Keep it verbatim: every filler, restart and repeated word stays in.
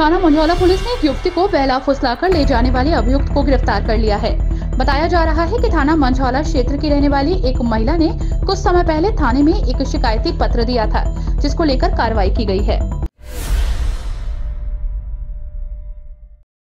थाना मंझौला पुलिस ने एक युवती को बहला फुसलाकर ले जाने वाले अभियुक्त को गिरफ्तार कर लिया है। बताया जा रहा है कि थाना मंझौला क्षेत्र की रहने वाली एक महिला ने कुछ समय पहले थाने में एक शिकायती पत्र दिया था, जिसको लेकर कार्रवाई की गई है।